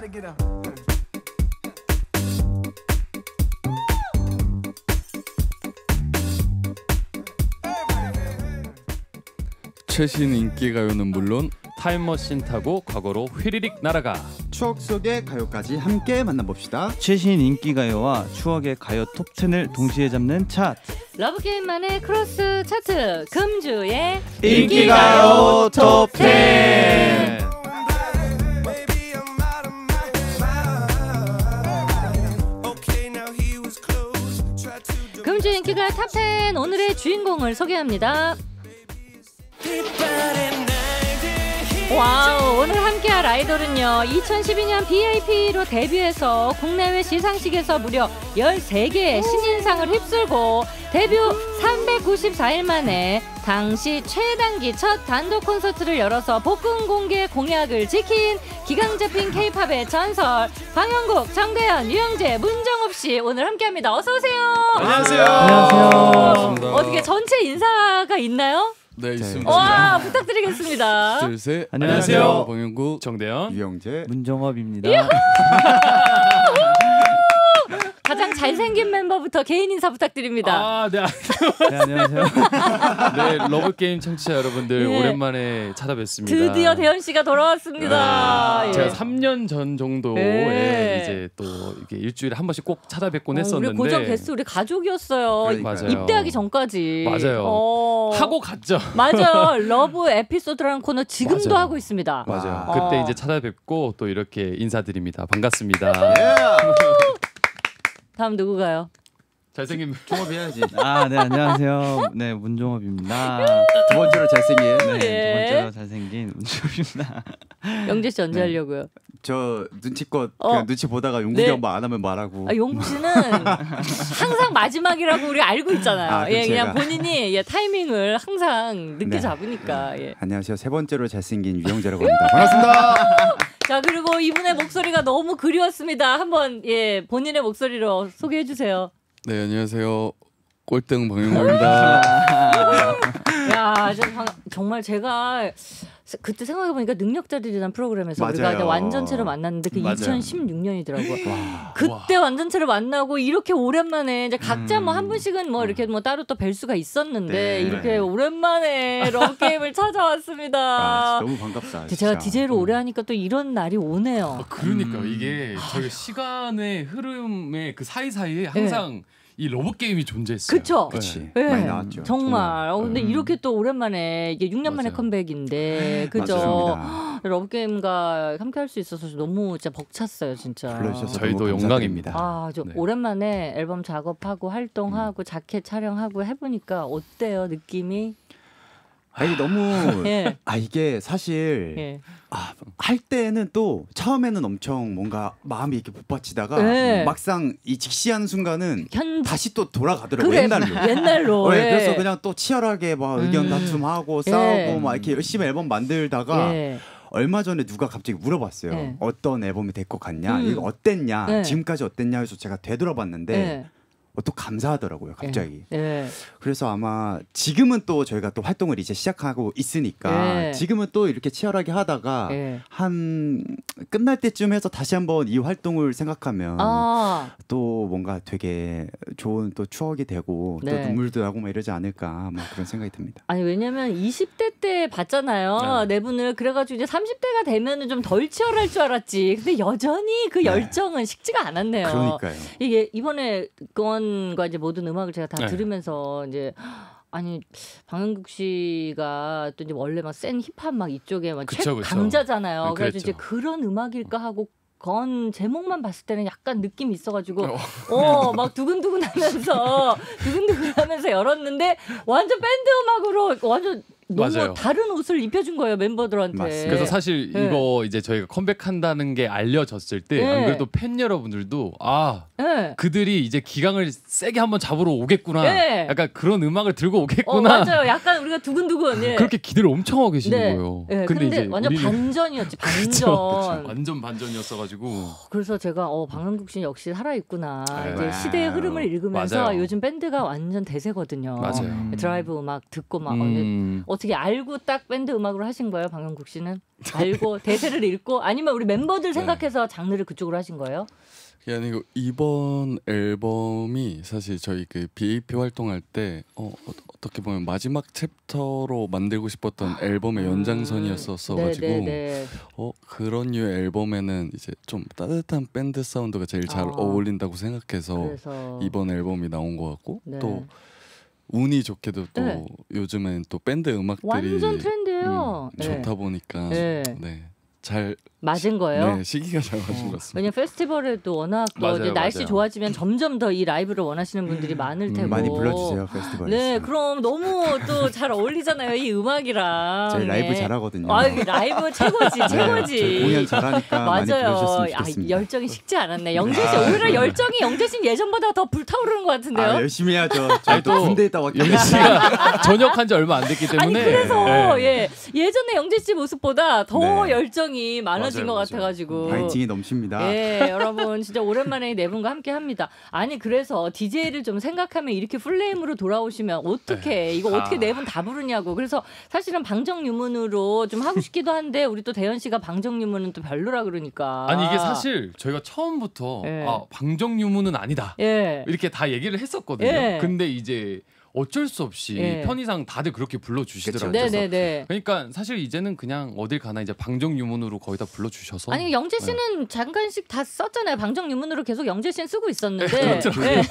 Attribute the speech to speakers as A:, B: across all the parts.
A: 최신 인기가요는 물론 타임머신 타고 과거로 휘리릭 날아가
B: 추억 속의 가요까지 함께 만나봅시다.
C: 최신 인기가요와 추억의 가요 톱10을 동시에 잡는 차트
D: 러브게임만의 크로스 차트 금주의
C: 인기가요 톱10.
D: 금주 인기가요 탑10 오늘의 주인공을 소개합니다. 와우, 오늘 함께할 아이돌은요 2012년 BIP로 데뷔해서 국내외 시상식에서 무려 13개의 신인상을 휩쓸고 데뷔 394일 만에 당시 최단기 첫 단독 콘서트를 열어서 복근 공개 공약을 지킨 기강 잡힌 K-팝의 전설 방영국, 정대현, 유영재, 문정업씨 오늘 함께합니다. 어서오세요.
A: 안녕하세요.
C: 안녕하세요.
D: 어떻게 전체 인사가 있나요?
A: 네, 있습니다.
D: 와, 부탁드리겠습니다.
A: 둘, 셋.
C: 안녕하세요.
A: 방영국 정대현,
B: 유영재,
C: 문정업입니다.
D: 가장 잘생긴 멤버부터 개인 인사 부탁드립니다.
A: 네,
C: 네, 안녕하세요.
A: 네, 러브게임 청취자 여러분들
D: 예.
A: 오랜만에 찾아뵙습니다.
D: 드디어 대현 씨가 돌아왔습니다. 예.
A: 제가 3년 전 정도에
D: 예.
A: 이제 또 이렇게 일주일에 한 번씩 꼭 찾아뵙곤
D: 우리
A: 했었는데
D: 고정 게스트 우리 가족이었어요.
B: 그러니까요.
A: 맞아요.
D: 입대하기 전까지.
A: 맞아요. 하고 갔죠.
D: 맞아요. 러브 에피소드라는 코너 지금도
A: 맞아요.
D: 하고 있습니다.
A: 맞아요.
D: 어.
A: 그때 이제 찾아뵙고 또 이렇게 인사드립니다. 반갑습니다.
D: 다음 누구가요?
A: 잘생긴
B: 종업 해야지.
C: 네, 안녕하세요. 네, 문정업입니다.
B: 두 번째로 잘생긴.
C: 네,
D: 예.
C: 두 번째로 잘생긴 문정업입니다.
D: 영재 씨 언제 하려고요?
B: 저 눈치껏 그냥 눈치 보다가 용국이
D: 네.
B: 형 말 안 하면 말하고.
D: 용국 씨는 항상 마지막이라고 우리 알고 있잖아요.
B: 그럼
D: 예, 그냥
B: 제가.
D: 본인이 타이밍을 항상 늦게
B: 네.
D: 잡으니까. 예.
B: 안녕하세요. 세 번째로 잘생긴 유영재라고 합니다. 반갑습니다.
D: 자, 그리고 이분의 목소리가 너무 그리웠습니다. 한번 본인의 목소리로 소개해 주세요.
A: 네, 안녕하세요. 꼴등 방영국입니다.
D: 야, 정말 제가 그때 생각해보니까 능력자들이라는 프로그램에서 우리가
B: 맞아요.
D: 이제 완전체로 만났는데 그
A: 맞아요.
D: 2016년이더라고요. 그때 완전체로 만나고 이렇게 오랜만에 이제 각자 뭐 한 분씩은 뭐 이렇게 뭐 따로 또 뵐 수가 있었는데
B: 네.
D: 이렇게 오랜만에 러브게임을 찾아왔습니다.
B: 너무 반갑다.
D: 제가
B: 진짜.
D: DJ를 오래 하니까 또 이런 날이 오네요.
A: 그러니까요. 이게 저희가 시간의 흐름의 그 사이사이에 항상 이 러브 게임이 존재했어요.
D: 그쵸?
B: 그렇지.
D: 네,
B: 많이 나왔죠.
D: 정말. 근데 이렇게 또 오랜만에 이게 6년 만에
A: 맞아요.
D: 컴백인데 그죠?
B: 맞습니다.
D: 러브게임과 함께 할 수 있어서 너무 진짜 벅찼어요, 진짜.
B: 불러주셔서
A: 저희도
B: 너무
A: 영광입니다.
B: 감사드립니다.
D: 좀
A: 네.
D: 오랜만에 앨범 작업하고 활동하고 자켓 촬영하고 해보니까 어때요, 느낌이?
B: 이게 너무
D: 예.
B: 이게 사실
D: 예.
B: 할 때는 또 처음에는 엄청 뭔가 마음이 이렇게 복받치다가
D: 네.
B: 막상 이 직시하는 순간은
D: 현
B: 다시 또 돌아가더라고요.
D: 그래,
B: 옛날로.
D: 옛날로.
B: 네,
D: 예.
B: 그래서 그냥 또 치열하게 막 의견 다툼하고 싸우고 막 이렇게 열심히 앨범 만들다가
D: 예.
B: 얼마 전에 누가 갑자기 물어봤어요.
D: 네.
B: 어떤 앨범이 될 것 같냐? 이거 어땠냐?
D: 네.
B: 지금까지 어땠냐? 해서 제가 되돌아봤는데
D: 예.
B: 또 감사하더라고요. 갑자기.
D: 예.
B: 그래서 아마 지금은 또 저희가 또 활동을 이제 시작하고 있으니까
D: 예.
B: 지금은 또 이렇게 치열하게 하다가
D: 예.
B: 한 끝날 때쯤 해서 다시 한번 이 활동을 생각하면 또 뭔가 되게 좋은 또 추억이 되고
D: 네.
B: 또 눈물도 나고 막 이러지 않을까 뭐 그런 생각이 듭니다.
D: 아니 왜냐면 20대 때 봤잖아요. 네 분을. 그래가지고 이제 30대가 되면은 좀 덜 치열할 줄 알았지. 근데 여전히 그 열정은 식지가 않았네요.
B: 그러니까요.
D: 이게 이번에 그원과 이제 모든 음악을 제가 다
A: 네.
D: 들으면서 이제 아니 방영국 씨가 또 이제 원래 막 센 힙합 막 이쪽에 막
A: 그쵸, 그쵸.
D: 강자잖아요.
A: 네,
D: 그래서 이제
A: 그랬죠.
D: 그런 음악일까 하고 건 제목만 봤을 때는 약간 느낌이 있어가지고 막 두근두근하면서 열었는데 완전 밴드 음악으로 완전 너무
A: 맞아요.
D: 다른 옷을 입혀준 거예요 멤버들한테.
B: 맞습니다.
A: 그래서 사실
D: 네.
A: 이거 이제 저희가 컴백한다는 게 알려졌을 때 안
D: 네.
A: 그래도 팬 여러분들도
D: 네.
A: 그들이 이제 기강을 세게 한번 잡으러 오겠구나.
D: 네.
A: 약간 그런 음악을 들고 오겠구나.
D: 맞아요. 약간 우리가 두근두근. 예.
A: 그렇게 기대를 엄청 하고 계시는
D: 네.
A: 거예요.
D: 예, 근데 완전
A: 우리는
D: 반전이었지. 반전.
A: 그쵸. 완전 반전이었어가지고
D: 그래서 제가 방영국 씨는 역시 살아있구나.
A: 네.
D: 이제 시대의 흐름을 읽으면서
A: 맞아요.
D: 요즘 밴드가 완전 대세거든요.
A: 맞아요.
D: 드라이브 음악 듣고 막
A: 음.
D: 어떻게 알고 딱 밴드 음악으로 하신 거예요, 방영국 씨는? 알고 대세를 읽고 아니면 우리 멤버들 생각해서 장르를 그쪽으로 하신 거예요?
E: 그게 아니고 이번 앨범이 사실 저희 그 BAP 활동할 때 어떻게 보면 마지막 챕터로 만들고 싶었던 앨범의 연장선이었어가지고 그런 류의 앨범에는 이제 좀 따뜻한 밴드 사운드가 제일 잘 어울린다고 생각해서 그래서... 이번 앨범이 나온 것 같고 또 운이 좋게도 또 요즘엔 또 밴드 음악들이
D: 완전 트렌드예요.
E: 좋다 보니까 잘
D: 맞은 거예요?
E: 네, 시기가 잘 맞은 것 같습니다.
D: 왜냐면 페스티벌에도 워낙 이제 날씨 좋아지면 점점 더 이 라이브를 원하시는 분들이 많을 테고
B: 많이 불러주세요 페스티벌에서.
D: 네, 그럼 너무 또 잘 어울리잖아요 이 음악이랑.
B: 저희 라이브 잘하거든요.
D: 라이브 최고지.
B: 저희 공연 잘하니까 많이 불러주셨으면 좋겠습니다.
D: 열정이 식지 않았네. 영재 씨 오히려 열정이 영재 씨 예전보다 더 불타오르는 것 같은데요.
B: 열심히 해야죠. 저희 또 군대 있다 왔기
A: 영재 씨가 전역한 지 얼마 안 됐기 때문에.
D: 아니 그래서 예전에 영재 씨 모습보다 더 열정이 많아진 것 같아가지고
B: 파이팅이 넘칩니다.
D: 여러분 진짜 오랜만에 네 분과 함께합니다. 아니 그래서 DJ를 좀 생각하면 이렇게 풀네임으로 돌아오시면 어떻게 이거 어떻게 네 분 다 부르냐고. 그래서 사실은 방정유문으로 좀 하고 싶기도 한데 우리 또 대현 씨가 방정유문은 또 별로라 그러니까.
A: 아니 이게 사실 저희가 처음부터 방정유문은 아니다 이렇게 다 얘기를 했었거든요. 근데 이제 어쩔 수 없이 편의상 다들 그렇게 불러주시더라고요.
D: 네네네.
A: 그러니까 사실 이제는 그냥 어딜 가나 이제 방정유문으로 거의 다 불러주셔서.
D: 아니 영재 씨는 잠깐씩 다 썼잖아요. 방정유문으로 계속 영재 씨는 쓰고 있었는데.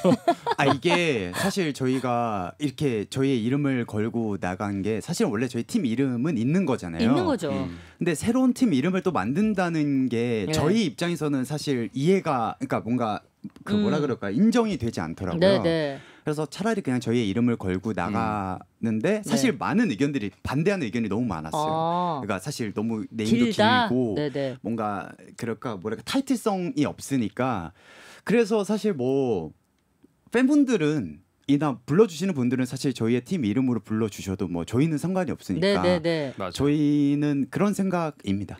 B: 이게 사실 저희가 이렇게 저희의 이름을 걸고 나간 게 사실 원래 저희 팀 이름은 있는 거잖아요.
D: 있는 거죠.
B: 근데 새로운 팀 이름을 또 만든다는 게 저희 입장에서는 사실 이해가 그러니까 뭔가 그 뭐라 그럴까 인정이 되지 않더라고요.
D: 네네.
B: 그래서 차라리 그냥 저희의 이름을 걸고 나가는데 사실 많은 의견들이 반대하는 의견이 너무 많았어요. 그러니까 사실 너무 네임도 길고 뭔가 그럴까 뭐랄까 타이틀성이 없으니까 그래서 사실 뭐 팬분들은 이나 불러주시는 분들은 사실 저희의 팀 이름으로 불러주셔도 뭐 저희는 상관이 없으니까 저희는 그런 생각입니다.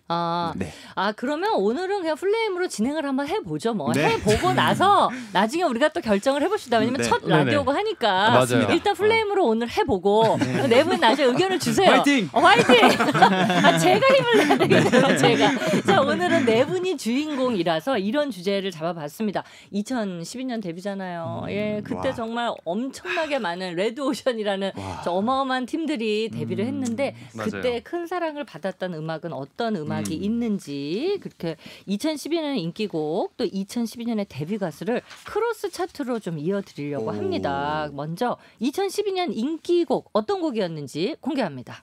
D: 그러면 오늘은 그냥 풀네임으로 진행을 한번 해보죠. 뭐 해보고 나서 나중에 우리가 또 결정을 해봅시다. 왜냐면 첫 라디오고 하니까 일단 풀네임으로 오늘 해보고 네 분 나중에 의견을 주세요.
B: 화이팅!
D: 화이팅! 제가 힘을 내야 되겠네요. 제가. 자 오늘은 네 분이 주인공이라서 이런 주제를 잡아봤습니다. 2012년 데뷔잖아요. 그때 정말 엄청나게 많은 레드오션이라는 저 어마어마한 팀들이 데뷔를 했는데 그때 큰 사랑을 받았던 음악은 어떤 음악이 있는지 그렇게 2012년 인기곡 또 2012년의 데뷔 가수를 크로스 차트로 좀 이어드리려고 합니다. 먼저 2012년 인기곡 어떤 곡이었는지 공개합니다.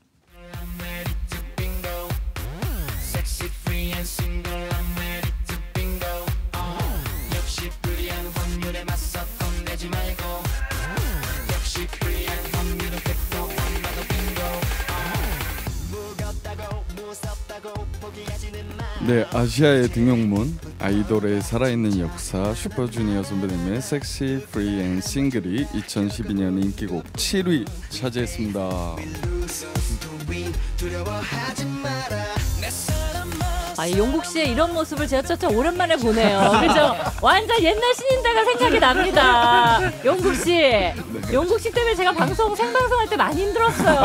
E: 네, 아시아의 등용문 아이돌의 살아있는 역사 슈퍼주니어 선배님의 섹시 프리 앤 싱글이 2012년 인기곡 7위 차지했습니다.
D: 용국 씨의 이런 모습을 제가 참 오랜만에 보네요. 그죠? 완전 옛날 신인대가 생각이 납니다. 용국 씨. 용국 씨 때문에 제가 생방송할 때 많이 힘들었어요.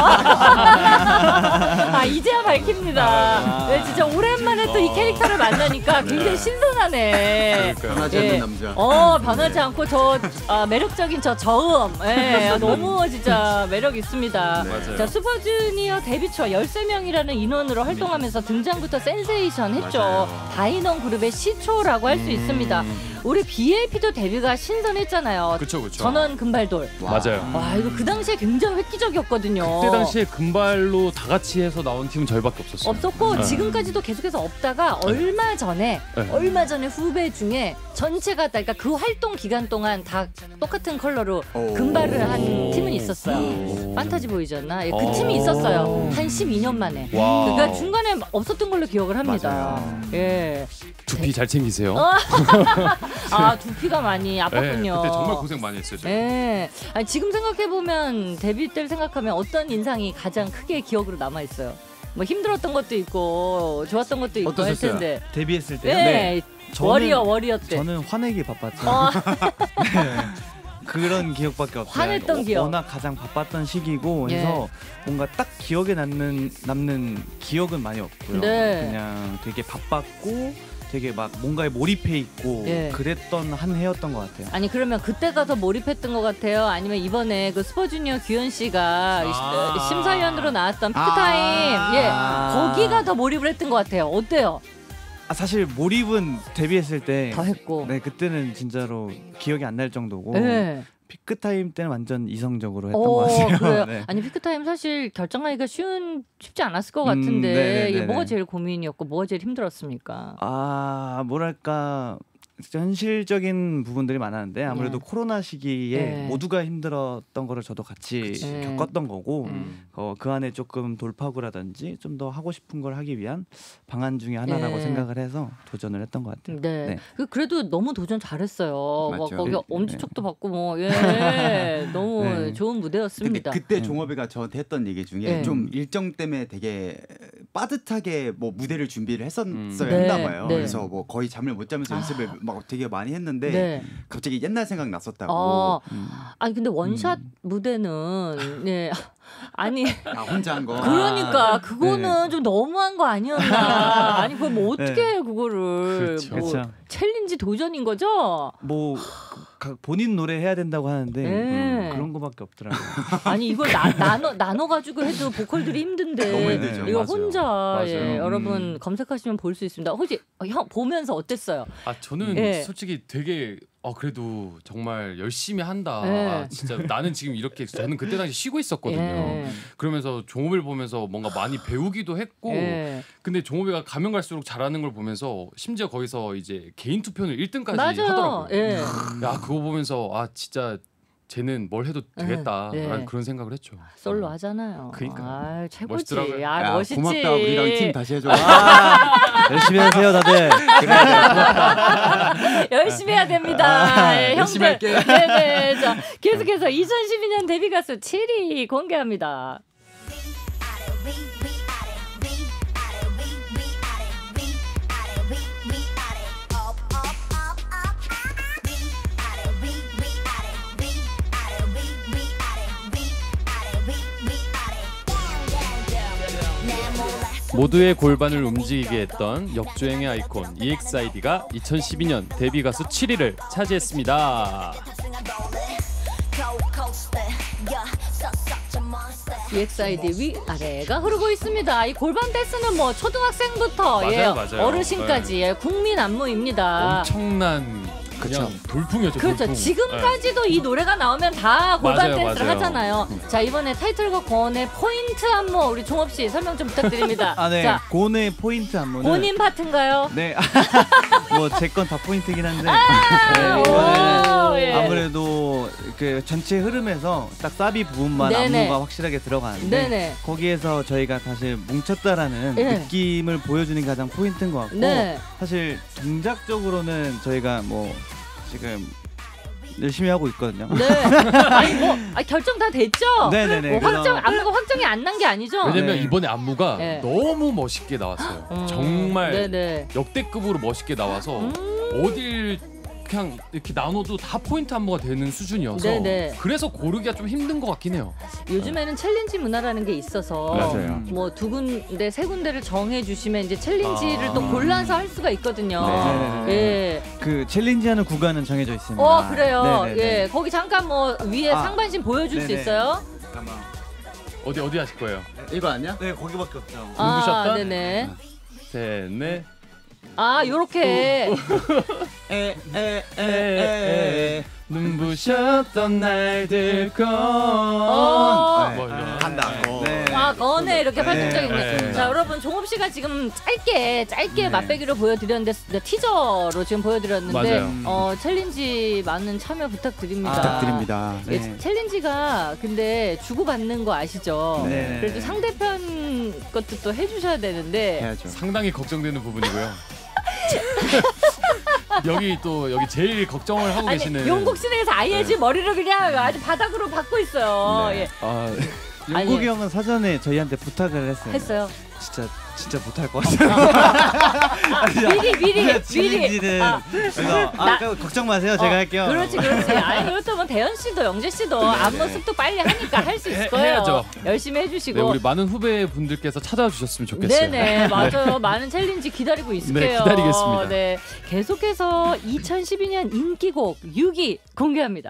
D: 이제야 밝힙니다. 네, 진짜 오랜만에 또 이 캐릭터를 만나니까 굉장히 신선하네.
B: 변하지 않는 남자.
D: 변하지 않고 저 매력적인 저 저음. 너무 진짜 매력 있습니다. 자, 슈퍼주니어 데뷔 초 13명이라는 인원으로 활동하면서 등장부터 센세이션 했죠. 다인원 그룹의 시초라고 할 수 있습니다. 우리 BAP도 데뷔가 신선했잖아요.
A: 그쵸.
D: 전원 금발돌.
A: 맞아요.
D: 와, 이거 그 당시에 굉장히 획기적이었거든요.
A: 그때 당시에 금발로 다 같이 해서 나온 팀은 저희밖에 없었어요.
D: 없었고 지금까지도 계속해서 없다가 얼마 전에 후배 중에 전체가 다 그러니까 그 활동 기간 동안 다 똑같은 컬러로 금발을 한 팀은 있었어요. 판타지 보이즈였나? 그 팀이 있었어요. 한 12년 만에. 그러니까 중간에 없었던 걸로 기억을 합니다.
A: 두피 잘 챙기세요.
D: 두피가 많이 아팠군요.
A: 그때 정말 고생 많이 했어요.
D: 아니, 지금 생각해보면 데뷔 때를 생각하면 어떤 인상이 가장 크게 기억으로 남아있어요? 뭐 힘들었던 것도 있고 좋았던 것도 있고 할 텐데.
C: 데뷔했을 때요?
D: 네. 워리어 때.
C: 저는 화내기 바빴죠. 그런 기억밖에 없어요.
D: 화냈던 기억.
C: 워낙 가장 바빴던 시기고 해서 뭔가 딱 기억에 남는 기억은 많이 없고요. 그냥 되게 바빴고 되게 막 뭔가에 몰입해 있고 그랬던 한 해였던 것 같아요.
D: 아니 그러면 그때가 더 몰입했던 것 같아요? 아니면 이번에 그 슈퍼주니어 규현 씨가 심사위원으로 나왔던 피크타임 거기가 더 몰입을 했던 것 같아요. 어때요?
C: 사실 몰입은 데뷔했을 때
D: 더 했고
C: 그때는 진짜로 기억이 안 날 정도고 피크타임 때는 완전 이성적으로 했던 것 같아요.
D: 그래요? 네. 아니 피크타임 사실 결정하기가 쉽지 않았을 것 같은데 이게 뭐가 제일 고민이었고 뭐가 제일 힘들었습니까?
C: 뭐랄까 현실적인 부분들이 많았는데 아무래도 코로나 시기에 모두가 힘들었던 거를 저도 같이 겪었던 거고 그 안에 조금 돌파구라든지 좀 더 하고 싶은 걸 하기 위한 방안 중에 하나라고 생각을 해서 도전을 했던 것 같아요.
D: 네. 그래도 너무 도전 잘했어요. 거기 엄지척도 받고 너무 좋은 무대였습니다.
B: 그때 종업이가 저한테 했던 얘기 중에 좀 일정 때문에 되게 빠듯하게 뭐 무대를 준비를 했어야 했나 봐요. 그래서 뭐 거의 잠을 못 자면서 연습을 막 되게 많이 했는데 갑자기 옛날 생각 났었다고.
D: 아니 근데 원샷 무대는 아니
B: 혼자 한 거.
D: 그러니까 그거는 좀 너무한 거 아니었나. 아니 그걸 뭐 어떻게 해요 그거를.
C: 그렇죠.
D: 챌린지 도전인 거죠?
C: 뭐 본인 노래 해야 된다고 하는데 그런 거밖에 없더라고요.
D: 아니 이걸 나눠 가지고 해도 보컬들이 힘든데
B: 너무 힘들죠.
D: 이거 혼자 여러분 검색하시면 볼 수 있습니다. 혹시 형 보면서 어땠어요?
A: 저는 솔직히 되게 그래도 정말 열심히 한다. 진짜 나는 지금 이렇게 저는 그때 당시 쉬고 있었거든요. 그러면서 종업을 보면서 뭔가 많이 배우기도 했고 근데 종업이가 가면 갈수록 잘하는 걸 보면서 심지어 거기서 이제 개인 투표는 1등까지 하더라고요. 야 그거 보면서 진짜 쟤는 뭘 해도 되겠다라는 그런 생각을 했죠.
D: 솔로 하잖아요.
A: 그러니까
D: 최고지.
B: 멋있지. 고맙다. 우리랑 팀 다시 해줘.
C: 열심히 하세요 다들.
D: 열심히 해야 됩니다.
B: 열심히 할게.
D: 네네. 자, 계속해서 2012년 데뷔 가수 7위 공개합니다.
A: 모두의 골반을 움직이게 했던 역주행의 아이콘 EXID가 2012년 데뷔 가수 7위를 차지했습니다.
D: EXID 위아래가 흐르고 있습니다. 이 골반 댄스는 뭐 초등학생부터
A: 맞아요.
D: 어르신까지 국민 안무입니다.
A: 엄청난 그냥 돌풍이었죠.
D: 그렇죠.
A: 돌풍.
D: 지금까지도 이 노래가 나오면 다 골반 댄스를 하잖아요. 자 이번에 타이틀곡 권의 포인트 안무 우리 종업 씨 설명 좀 부탁드립니다.
C: 자, 권의 포인트 안무는
D: 본인 파트인가요?
C: 네. 뭐 제 건 다 포인트긴 한데 아무래도 그 전체 흐름에서 딱 사비 부분만 안무가 확실하게 들어가는데 거기에서 저희가 다시 뭉쳤다라는 느낌을 보여주는 게 가장 포인트인 것 같고 사실 동작적으로는 저희가 뭐 지금 열심히 하고 있거든요.
D: 네. 아니 뭐 결정 다 됐죠?
C: 네네네.
D: 뭐 안무가 확정이 안 난 게 아니죠?
A: 왜냐면 이번에 안무가 너무 멋있게 나왔어요. 정말 역대급으로 멋있게 나와서 어딜 그냥 이렇게 나눠도 다 포인트 안무가 되는 수준이어서 그래서 고르기가 좀 힘든 것 같긴 해요.
D: 요즘에는 챌린지 문화라는 게 있어서 뭐 2군데 3군데를 정해주시면 이제 챌린지를 또 골라서 할 수가 있거든요.
C: 그 챌린지하는 구간은 정해져 있습니다.
D: 그래요. 거기 잠깐 뭐 위에 상반신 보여줄 수 있어요?
C: 잠깐만.
A: 어디 하실 거예요?
B: 이거 아니야?
C: 네 거기밖에 없죠.
A: 눈부셨다?
D: 네네.
A: 셋, 넷.
D: 요렇게.
A: 눈부셨던 날들
B: 간다.
D: 거네 이렇게 활동적이네. 자 여러분 종업 씨가 지금 짧게 맛배기로 보여드렸는데 티저로 지금 보여드렸는데 챌린지 많은 참여 부탁드립니다.
B: 부탁드립니다.
D: 챌린지가 근데 주고받는 거 아시죠? 그래도 상대편 것도 또 해주셔야 되는데
B: 해야죠.
A: 상당히 걱정되는 부분이고요. 여기 제일 걱정을 하고 계시는
D: 용국 씨네에서 아예 지금 머리를 그냥 아주 바닥으로 박고 있어요.
C: 용국이 형은 사전에 저희한테 부탁을 했어요.
D: 했어요.
C: 진짜 못할 것 같아요.
D: 미리.
C: 챌린지는 걱정 마세요. 제가 할게요.
D: 그렇지. 아니 그렇다면 대현 씨도 영재 씨도 안무습도 빨리 하니까 할 수 있을 거예요.
A: 해야죠.
D: 열심히 해주시고.
A: 네, 우리 많은 후배분들께서 찾아와 주셨으면 좋겠어요.
D: 네네 맞아요. 많은 챌린지 기다리고 있을게요.
A: 네, 기다리겠습니다.
D: 네, 계속해서 2012년 인기곡 6위 공개합니다.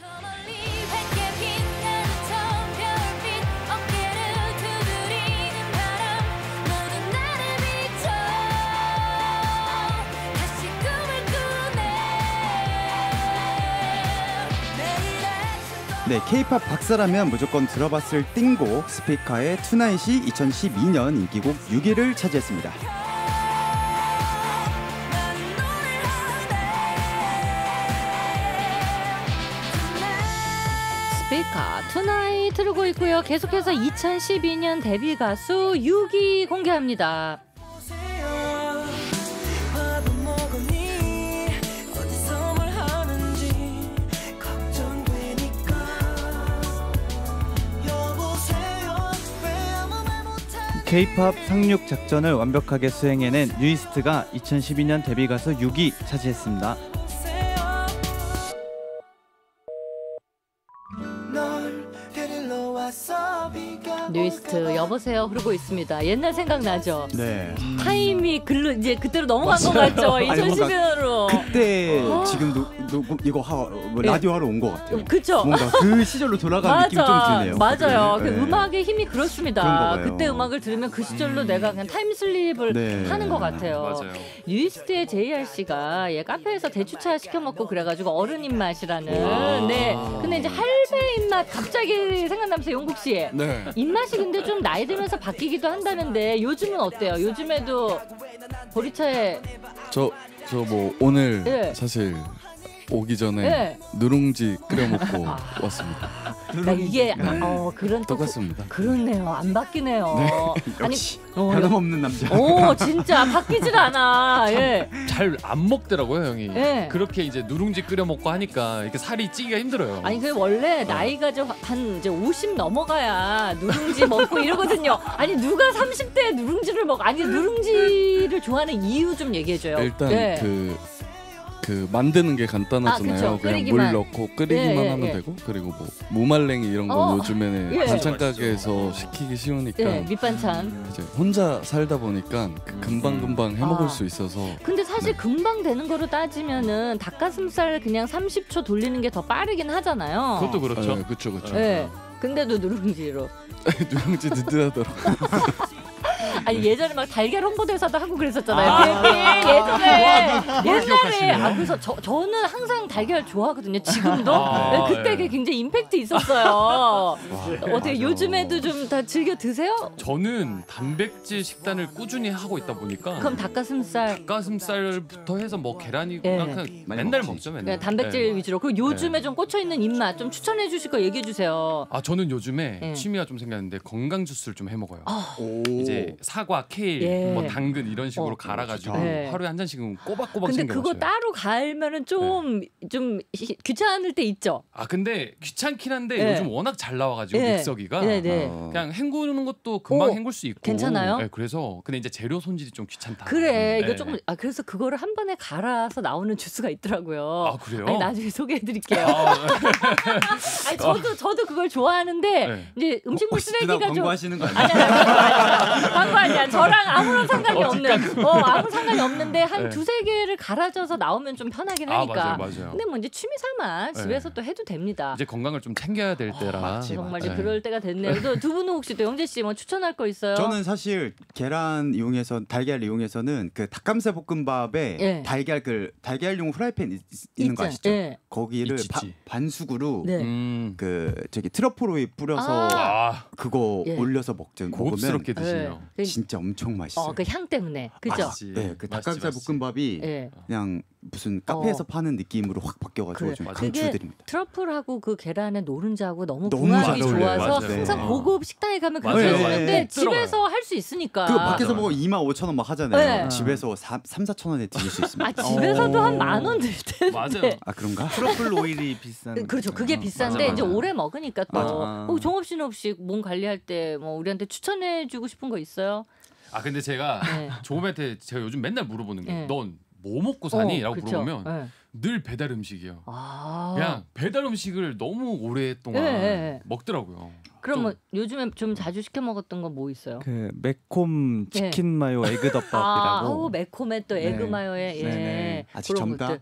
B: 네, K-팝 박사라면 무조건 들어봤을 띵곡 스피카의 투나잇이 2012년 인기곡 6위를 차지했습니다.
D: 스피카 투나잇 흐르고 있고요. 계속해서 2012년 데뷔 가수 6위 공개합니다.
C: K-팝 상륙 작전을 완벽하게 수행해낸 뉴이스트가 2012년 데뷔 가수 6위 차지했습니다.
D: 뉴이스트 여보세요 흐르고 있습니다. 옛날 생각나죠?
B: 네.
D: 타임이 글로 이제 그때로 넘어간 것 같죠? 2012년으로.
B: 그때 지금 녹음 이거 라디오 하러 온 것 같아요.
D: 그쵸?
B: 뭔가 그 시절로 돌아가는 느낌이 좀 드네요.
D: 맞아요.
B: 네.
D: 그 음악의 힘이 그렇습니다.
B: 그런가 봐요.
D: 그때 음악을 들으면 그 시절로 내가 그냥 타임슬립을 하는 것 같아요.
A: 맞아요.
D: 뉴이스트의 JR 씨가 카페에서 대추차 시켜 먹고 그래가지고 어른 입맛이라는. 네. 근데 이제 할배 입맛 갑자기 생각나면서 용국 씨.
E: 네.
D: 입맛이 근데 좀 나이 들면서 바뀌기도 한다는데 요즘은 어때요? 요즘에도 보리차에
E: 저 뭐 오늘
D: 네.
E: 사실 오기 전에
D: 네.
E: 누룽지 끓여 먹고 왔습니다.
D: 나 이게 그런 또
E: 똑같습니다.
D: 그렇네요. 안 바뀌네요.
B: 역시 변함없는 남자.
D: 진짜 바뀌질 않아. 예.
A: 잘 안 먹더라고요, 형이.
D: 네.
A: 그렇게 이제 누룽지 끓여 먹고 하니까 이렇게 살이 찌기가 힘들어요.
D: 아니 그 원래 나이가 한 이제 50 넘어가야 누룽지 먹고 이러거든요. 아니 누가 30대에 누룽지를 먹어? 아니 누룽지를 좋아하는 이유 좀 얘기해 줘요.
E: 일단
D: 네.
E: 그 만드는 게 간단하잖아요.
D: 그쵸.
E: 그냥
D: 끓이기만.
E: 물 넣고 끓이기만 하면 되고 그리고 뭐 무말랭이 이런 건 요즘에는
D: 예.
E: 반찬 가게에서 시키기 쉬우니까
D: 네, 밑반찬.
E: 이제 혼자 살다 보니까 금방 해 먹을 수 있어서.
D: 근데 사실 금방 되는 거로 따지면은 닭가슴살 그냥 30초 돌리는 게 더 빠르긴 하잖아요.
A: 그것도 그렇죠.
E: 네, 그렇죠.
D: 네. 근데도 누룽지로.
E: 누룽지 든든하더라고.
D: 아니 예전에 막 달걀 홍보대사도 하고 그랬었잖아요. 옛날에 그래서 저는 항상 달걀 좋아하거든요. 지금도. 그때 그게 굉장히 임팩트 있었어요. 어떻게
B: 맞아.
D: 요즘에도 좀 다 즐겨 드세요?
A: 저는 단백질 식단을 꾸준히 하고 있다 보니까
D: 그럼
A: 닭가슴살부터 해서 뭐 계란이나
D: 네.
A: 그냥 맨날 먹죠, 맨날.
D: 네, 단백질 위주로. 그리고 요즘에 좀 꽂혀 있는 입맛 좀 추천해 주실 거 얘기해 주세요.
A: 저는 요즘에
D: 네.
A: 취미가 좀 생겼는데 건강 주스를 좀 해 먹어요.
B: 오.
A: 이제 사과, 케일, 뭐 당근 이런 식으로 갈아가지고
D: 네.
A: 하루에 한 잔씩은 꼬박꼬박
D: 근데
A: 챙겨
D: 그거
A: 마셔요.
D: 따로 갈면은 좀 귀찮을 때 있죠.
A: 근데 귀찮긴 한데
D: 네.
A: 요즘 워낙 잘 나와가지고
D: 네.
A: 믹서기가
D: 네, 네.
A: 그냥 헹구는 것도 금방 헹굴 수 있고.
D: 괜찮아요?
A: 네, 그래서 근데 이제 재료 손질이 좀 귀찮다.
D: 그래 이거
A: 네.
D: 조금 그래서 그거를 한 번에 갈아서 나오는 주스가 있더라고요.
A: 그래요?
D: 아니 나중에 소개해드릴게요. 아니 저도 그걸 좋아하는데
A: 네.
D: 이제 음식물 쓰레기가 좀
B: 광고하시는 거 아니에요?
D: 아니야 광고 아니야. 저랑 아무런 상관이 없는 아무 상관이 없는데 한
A: 네.
D: 두세 개를 갈아져서 나오면 좀 편하긴 하니까.
A: 맞아요.
D: 근데 뭐 이제 취미 삼아 집에서 또 해도 됩니다.
A: 이제 건강을 좀 챙겨야 될 때라.
D: 정말 이제
A: 네.
D: 그럴 때가 됐네요. 두 분은 혹시 또 영재 씨 뭐 추천할 거 있어요?
B: 저는 사실 달걀 이용해서는 그 닭가슴살 볶음밥에
D: 예.
B: 달걀용 프라이팬 있는 거 아시죠?
D: 예.
B: 거기를
A: 있지.
B: 반숙으로
D: 네.
B: 그 트러플 오일 뿌려서 그거
D: 예.
B: 올려서 먹으면
A: 고급스럽게 드시네요.
D: 네.
B: 진짜 엄청 맛있어요.
D: 그 향 때문에 그죠?
A: 맛있지.
B: 네, 그 닭가슴살
A: 맛있지.
B: 볶음밥이
D: 예.
B: 그냥 무슨 카페에서 파는 느낌으로 확 바뀌어가지고
D: 그래.
B: 좀
A: 맞아요.
B: 강추드립니다.
D: 트러플하고 그 계란의 노른자하고 너무
B: 너무
D: 궁합이
B: 잘 어울려요.
D: 좋아서
A: 맞아요.
D: 항상
B: 네.
D: 고급 식당에 가면
A: 맞아요.
D: 그렇게
B: 맞아요.
D: 해주는데
A: 네.
D: 집에서 할 수 있으니까.
B: 그 밖에서
A: 맞아.
B: 먹으면 25,000원 막 하잖아요.
D: 네.
B: 집에서 3-4,000원에 드실 수 있습니다.
D: 집에서도 한 10,000원 들 텐데.
A: 맞아요.
B: 그런가?
C: 트러플 오일이 비싼.
D: 그렇죠. 그게 비싼데
A: 맞아.
D: 이제 오래 먹으니까 또.
C: 맞아.
D: 종업 씨는 혹시 몸 관리할 때 뭐 우리한테 추천해주고 싶은 거 있어요?
A: 근데 제가 조범이한테 제가 요즘 맨날 물어보는 게 넌 뭐 먹고 사니? 라고 물어보면 늘 배달 음식이요. 그냥 배달 음식을 너무 오랫동안 먹더라고요.
D: 그럼 뭐 요즘에 좀 자주 시켜 먹었던 건 뭐 있어요?
C: 그 매콤 치킨 마요 에그 덮밥이라고.
D: 매콤해 또 에그 마요에.
B: 아직 정답.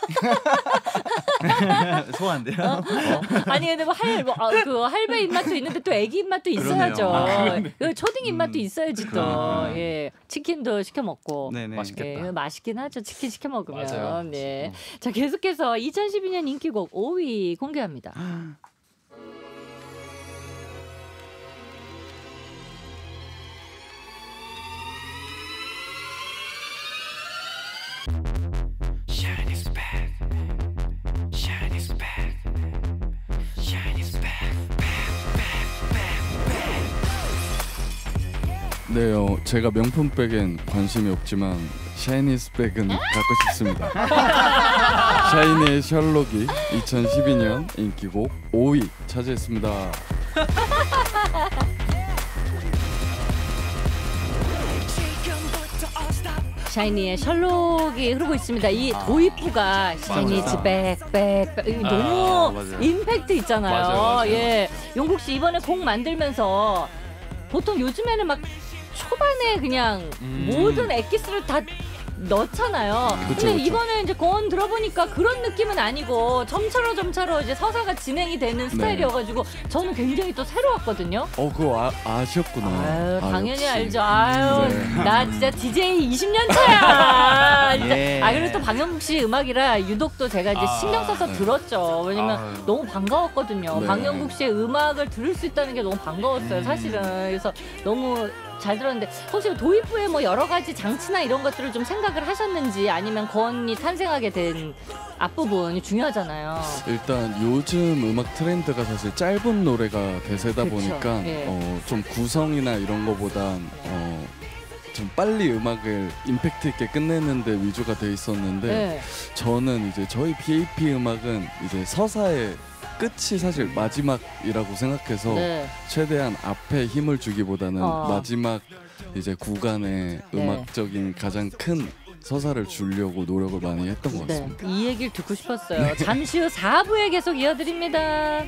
C: 소화한데요.
D: 아니 근데 그 할배 입맛도 있는데 또 애기 입맛도 있어야죠. 그 초딩 입맛도 있어야지 또. 치킨도 시켜 먹고.
A: 맛있겠다.
D: 맛있긴 하죠. 치킨 시켜 먹으면.
A: 맞아요.
D: 네. 자 계속해서 2012년 인기곡 5위 공개합니다.
E: 네, 제가 명품백엔 관심이 없지만 샤이니스백은 갖고 싶습니다. 샤이니의 셜록이 2012년 인기곡 5위 차지했습니다.
D: 샤이니의 셜록이 흐르고 있습니다. 이 도입부가 샤이니즈 백백 너무 임팩트 있잖아요.
A: 맞아요.
D: 용국 씨 이번에 곡 만들면서 보통 요즘에는 막 초반에 그냥 모든 엑기스를 다 넣잖아요. 근데 이번에 이제 건 들어보니까 그런 느낌은 아니고 점차로 이제 서사가 진행이 되는 스타일이어가지고 저는 굉장히 또 새로웠거든요.
E: 그거 아셨구나.
D: 당연히 알죠. 나 진짜 DJ 20년 차야. 진짜. 그리고 또 방영국 씨 음악이라 유독 또 제가 이제 신경 써서 들었죠. 왜냐면 너무 반가웠거든요. 방영국 씨의 음악을 들을 수 있다는 게 너무 반가웠어요. 사실은. 그래서 너무 잘 들었는데 혹시 도입부에 뭐 여러 가지 장치나 이런 것들을 좀 생각을 하셨는지 아니면 건이 탄생하게 된 앞부분이 중요하잖아요.
E: 일단 요즘 음악 트렌드가 사실 짧은 노래가 대세다 보니까 좀 구성이나 이런 거보단 좀 빨리 음악을 임팩트 있게 끝내는 데 위주가 돼 있었는데 저는 이제 저희 BAP 음악은 이제 서사의 끝이 사실 마지막이라고 생각해서 최대한 앞에 힘을 주기보다는 마지막 이제 구간에 음악적인 가장 큰 서사를 주려고 노력을 많이 했던 것 같습니다.
D: 이 얘기를 듣고 싶었어요. 잠시 후 4부에 계속 이어드립니다.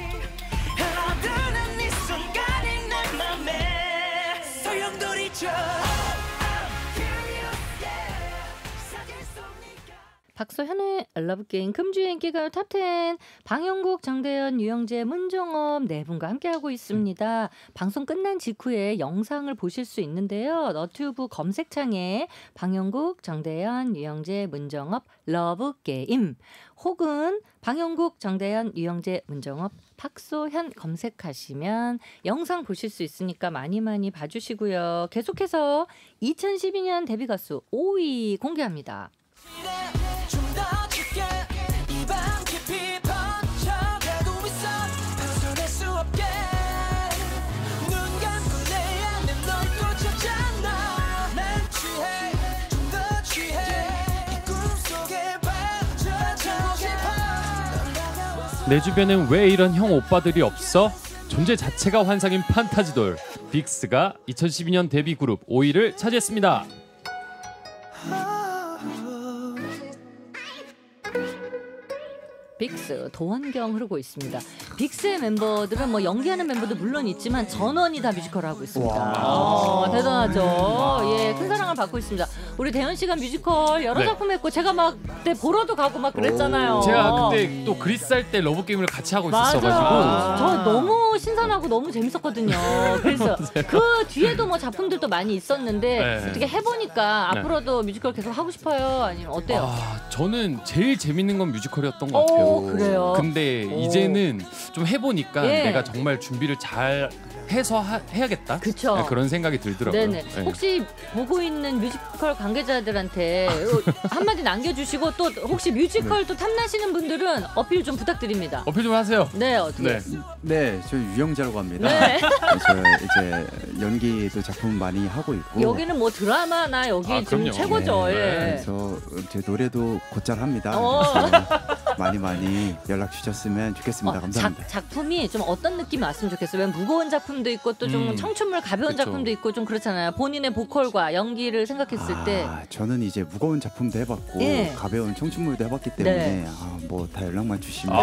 D: 박소현의 러브게임 금주의 인기가요 탑10 방영국, 정대현, 유영재, 문정업 네 분과 함께하고 있습니다. 방송 끝난 직후에 영상을 보실 수 있는데요. 너튜브 검색창에 방영국, 정대현, 유영재, 문정업 러브게임 혹은 방영국, 정대현, 유영재, 문정업 박소현 검색하시면 영상 보실 수 있으니까 많이 봐주시고요. 계속해서 2012년 데뷔 가수 5위 공개합니다.
A: 내 주변엔 왜 이런 형 오빠들이 없어? 존재 자체가 환상인 판타지돌 빅스가 2012년 데뷔 그룹 5위를 차지했습니다.
D: 빅스 도원경 흐르고 있습니다. 빅스의 멤버들은 뭐 연기하는 멤버도 물론 있지만 전원이 다 뮤지컬을 하고 있습니다. 대단하죠. 큰 사랑을 받고 있습니다. 우리 대현 씨가 뮤지컬 여러 작품 했고 제가 막 그때 보러도 가고 막 그랬잖아요.
A: 제가 그때 또 그리스 할 때 러브 게임을 같이 하고 있었어가지고
D: 저 너무 신선하고 너무 재밌었거든요. 그래서 그 뒤에도 뭐 작품들도 많이 있었는데 어떻게 해보니까 앞으로도 뮤지컬 계속 하고 싶어요? 아니면 어때요?
A: 저는 제일 재밌는 건 뮤지컬이었던 것 같아요.
D: 그래요?
A: 근데 이제는 좀 해보니까 내가 정말 준비를 잘 해서 해야겠다.
D: 그쵸.
A: 그런 생각이 들더라고요.
D: 네네. 혹시 보고 있는 뮤지컬 관계자들한테 한마디 남겨주시고 또 혹시 뮤지컬 또 탐나시는 분들은 어필 좀 부탁드립니다.
A: 어필 좀 하세요.
D: 네, 어떻게?
B: 네, 저 유영자라고 합니다. 저 이제 연기도 작품 많이 하고 있고.
D: 여기는 뭐 드라마나 여기 지금 최고죠.
B: 그래서 제 노래도 곧잘 합니다. 많이 연락 주셨으면 좋겠습니다. 감사합니다.
D: 작품이 좀 어떤 느낌이 왔으면 좋겠어요. 왜 무거운 작품도 있고 또 좀 청춘물 가벼운
A: 그쵸.
D: 작품도 있고 좀 그렇잖아요. 본인의 보컬과 연기를 생각했을 때
B: 저는 이제 무거운 작품도 해봤고
D: 예.
B: 가벼운 청춘물도 해봤기 때문에
D: 네.
B: 뭐 다 연락만 주시면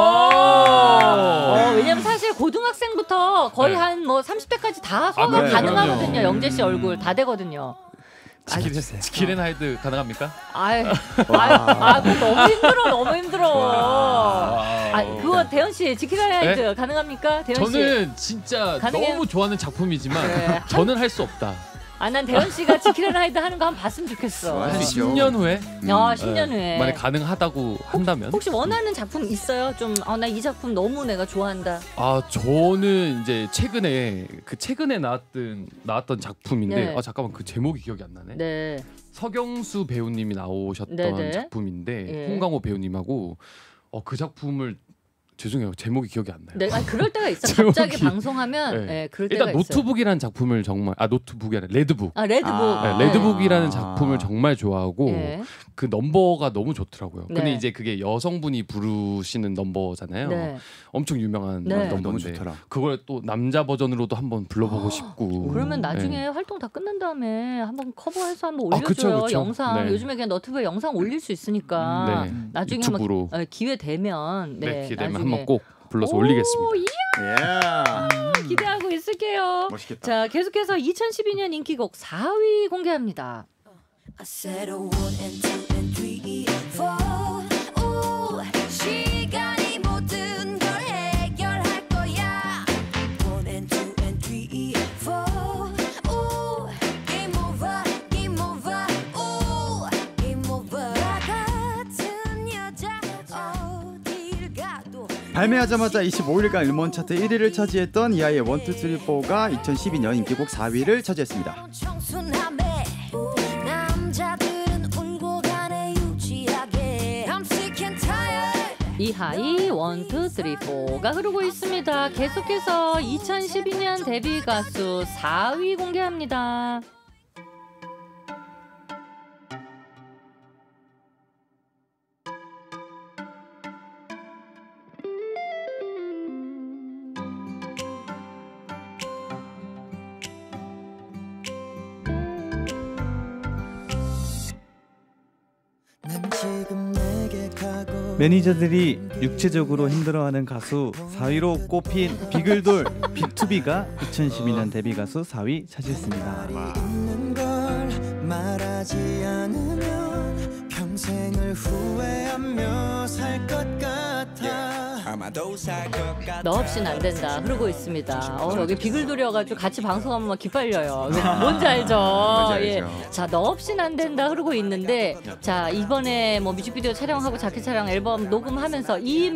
D: 왜냐면 사실 고등학생부터 거의
A: 네.
D: 한 뭐 30대까지 다 소화가
B: 네,
D: 가능하거든요.
A: 그럼요.
D: 영재 씨 얼굴 다 되거든요.
A: 스킬앤하이드 가능합니까?
D: 그거 너무 힘들어. 그거 대현 씨 지킬앤하이드
A: 네?
D: 가능합니까? 대현 씨.
A: 저는 진짜
D: 가능해요?
A: 너무 좋아하는 작품이지만
D: 네.
A: 저는 할 수 없다.
D: 난 대현 씨가 지킬앤하이드 하는 거 한번 봤으면 좋겠어.
B: 할
A: 한
B: 수 있죠.
A: 10년 후에
D: 10년 후에.
A: 만약 가능하다고 한다면
D: 혹시 원하는 작품 있어요? 좀 나 이 작품 너무 내가 좋아한다.
A: 저는 이제 최근에 나왔던 작품인데
D: 네.
A: 잠깐만 그 제목이 기억이 안 나네.
D: 네.
A: 서경수 배우님이 나오셨던
D: 네네.
A: 작품인데
D: 예.
A: 홍강호 배우님하고 그 작품을 죄송해요 제목이 기억이 안 나요.
D: 네, 그럴 때가 있어.
A: 제목이-
D: 갑자기 방송하면
A: 네.
D: 그럴 때가
A: 일단
D: 있어요.
A: 노트북이라는 작품을 정말 노트북이 아니라 레드북.
D: 레드북.
A: 네, 레드북이라는 작품을 정말 좋아하고
D: 네.
A: 그 넘버가 너무 좋더라고요. 근데
D: 네.
A: 이제 그게 여성분이 부르시는 넘버잖아요.
D: 네.
A: 엄청 유명한
D: 네.
B: 너무
A: 넘버인데
B: 좋더라.
A: 그걸 또 남자 버전으로도 한번 불러보고 싶고.
D: 그러면 나중에
A: 네.
D: 활동 다 끝난 다음에 한번 커버해서 한번
A: 아,
D: 올려줘요.
A: 그쵸.
D: 영상.
A: 네.
D: 요즘에 그냥 너튜브에 영상 올릴 수 있으니까
A: 네.
D: 나중에
A: 유튜브로.
D: 한번 기회 되면
A: 기회 되면
D: 나중에.
A: 한번 꼭 불러서 올리겠습니다.
D: 기대하고 있을게요.
B: 멋있겠다.
D: 자, 계속해서 2012년 인기곡 4위 공개합니다.
F: I said a 1 and 2 and 3, 4. 오, 시간이 모든 걸 해결할 거야. 1 and 2 and 3, 4. 오, game over, game over. 오, game over. 나 같은 여자 어딜 가도.
B: 발매하자마자 25일간 일본 차트 1위를 차지했던 이하이의 1, 2, 3, 4가 2012년 인기곡 4위를 차지했습니다.
F: 청순함에 남자들은 울고 가네 유지하게. I'm sick and tired.
D: 이하이 1, 2, 3, 4가 흐르고 있습니다. 계속해서 2012년 데뷔 가수 4위 공개합니다.
C: 매니저들이 육체적으로 힘들어하는 가수 4위로 꼽힌 비글돌 B2B가 2012년 데뷔 가수 4위 차지했습니다.
G: 있는 걸 말하지 않으면 평생을 후회하며 살 것 같아.
D: 너 없인 안 된다 흐르고 있습니다. 여기 비글돌이어가지고 같이 방송하면 막 기빨려요. 뭔지 알죠? 예. 자, 너 없인 안 된다 흐르고 있는데, 자 이번에 뭐 뮤직비디오 촬영하고 자켓 촬영 앨범 녹음하면서 이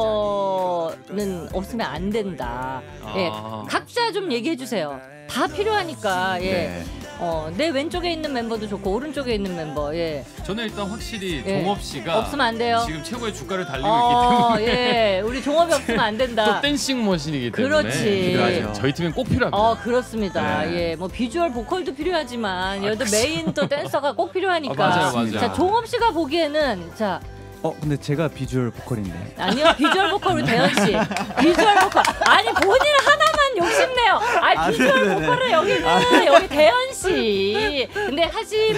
D: 멤버는 없으면 안 된다. 예. 각자 좀 얘기해 주세요. 다 필요하니까. 예.
B: 네.
D: 내 왼쪽에 있는 멤버도 좋고 오른쪽에 있는 멤버. 예.
A: 저는 일단 확실히
D: 예.
A: 종업 씨가
D: 없으면 안 돼요.
A: 지금 최고의 주가를 달리고 있기 때문에
D: 예. 우리 종업이 없으면 안 된다.
A: 또 댄싱 머신이기 때문에
D: 그렇지.
A: 필요하죠. 저희 팀엔 꼭 필요합니다.
D: 그렇습니다.
A: 네.
D: 예, 뭐 비주얼 보컬도 필요하지만 여기도 메인 또 댄서가 꼭 필요하니까.
A: 맞아요.
D: 자, 종업 씨가 보기에는 자.
C: 근데 제가 비주얼 보컬인데.
D: 아니요, 비주얼 보컬 우리 대현 씨. 비주얼 보컬. 아니 본인 하나만 욕심내요. 비주얼 보컬은 여기 대현 씨. 근데 하지만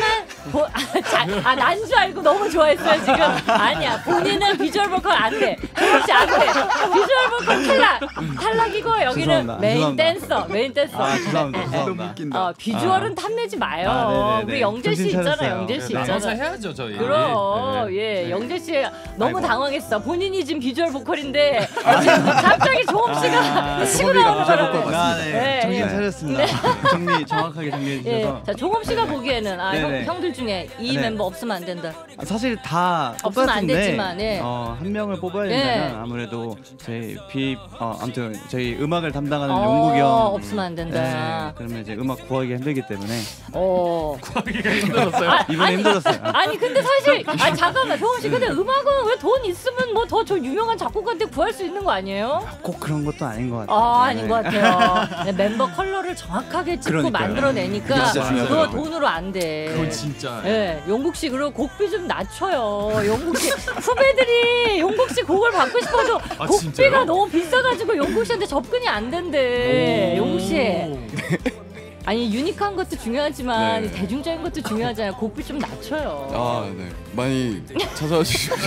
D: 난 줄 알고 너무 좋아했어요 지금. 아니야, 본인은 비주얼 보컬 안 돼. 종업 씨 안 돼. 비주얼 보컬 탈락이고 여기는 메인 댄서.
C: 죄송합니다.
B: 너무 웃긴다.
D: 비주얼은 탐내지 마요.
C: 네네네.
D: 우리 영재 씨
C: 정신
D: 있잖아,
C: 차렸어요.
D: 영재 씨
C: 네.
A: 나눠서
D: 있잖아.
A: 해야죠 저희.
D: 그럼
A: 네.
D: 영재 씨 너무
C: 아이고.
D: 당황했어. 본인이 지금 비주얼 보컬인데 지금 갑자기 종업 씨가 치고 나오는
B: 비주얼 보컬
D: 바람에. 네,
C: 정신
D: 예.
C: 차렸습니다. 정확하게 정리해
D: 예.
C: 주셔서.
D: 자, 종업 씨가 보기에는
C: 네네.
D: 형들 중에 이
C: 네.
D: 멤버 없으면 안 된다.
C: 사실 다
D: 없으면 안
C: 똑같은데
D: 되지만, 예.
C: 한 명을 뽑아야
D: 예.
C: 된다면 아무래도 저희 아무튼 저희 음악을 담당하는 용국이 형
D: 없으면 안 된다.
C: 그러면 이제 음악 구하기가 힘들기 때문에
A: 구하기가 힘들었어요.
C: 이번에 힘들었어요.
D: 아니 근데 사실 잠깐만 종업 씨 근데 음악은 왜 돈 있으면 뭐 더 저 유명한 작곡가한테 구할 수 있는 거 아니에요?
C: 꼭 그런 것도 아닌 것 같아요.
D: 아닌 것 같아요. 멤버 컬러를 정확하게 짚고
B: 그러니까요.
D: 만들어내니까
B: 그게 진짜
D: 그거
B: 중요하더라고요.
D: 돈으로 안 돼.
A: 그건 진짜 진짜.
D: 네, 용국 씨 그리고 곡비 좀 낮춰요. 용국 씨 후배들이 용국 씨 곡을 받고 싶어도 곡비가 진짜요? 너무 비싸가지고 용국 씨한테 접근이 안 된대. 용국 씨. 아니 유니크한 것도 중요하지만 네. 대중적인 것도 중요하잖아요. 곡비 좀 낮춰요.
E: 아, 네. 많이 찾아와 주십시오.